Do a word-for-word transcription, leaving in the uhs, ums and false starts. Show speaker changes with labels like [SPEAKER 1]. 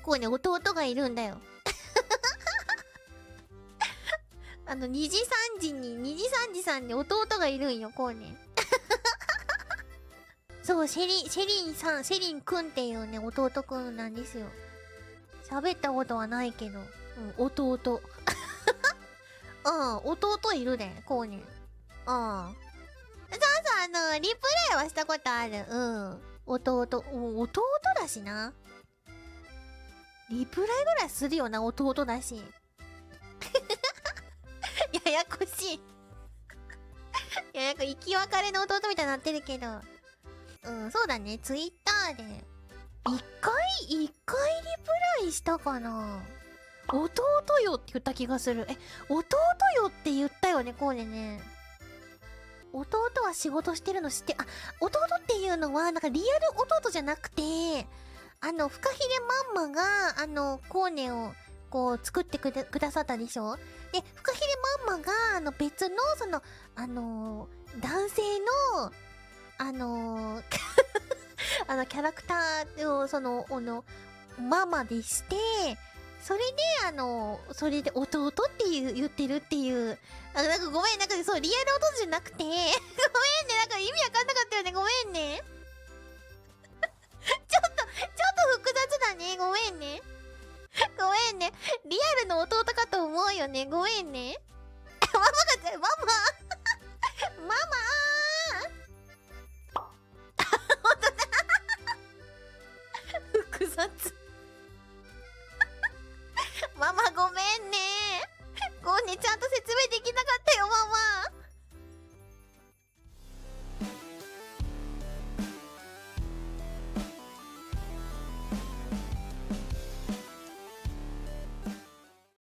[SPEAKER 1] こうね、弟がいるんだよ。あの、にじさんじに、にじさんじさんに弟がいるんよ、こうね。そう、シェリン、シェリンさん、シェリンくんっていうね、弟くんなんですよ。喋ったことはないけど。うん、弟。うん、弟いるで、こうね。うん。そうそう、あの、リプレイはしたことある。うん。弟、うん、弟だしな。リプレイぐらいするよな、弟だし。ややこしい。いや、なんか生き別れの弟みたいになってるけど。うん、そうだね、ツイッターで。一回、一回リプライしたかな。弟よって言った気がする。え、弟よって言ったよね、こうでね。弟は仕事してるの知って、あ、弟っていうのは、なんかリアル弟じゃなくて、あの、フカヒレマンマが、あの、コーネを、こう、作ってくだ、くださったでしょ。で、フカヒレマンマが、あの、別の、その、あのー、男性の、あのー、あの、キャラクターを、その、あの、ママでして、それで、あの、それで弟っていう言ってるっていう。あ、なんかごめん、なんかそう、リアル弟じゃなくて、ごめんね、なんか意味わかんなかったよね、ごめんね。ちょっと、ちょっと複雑だね、ごめんね。ごめんね。リアルの弟かと思うよね、ごめんね。ママが、ママママー複雑。ママごめんね。こうね、ちゃんと説明できなかっ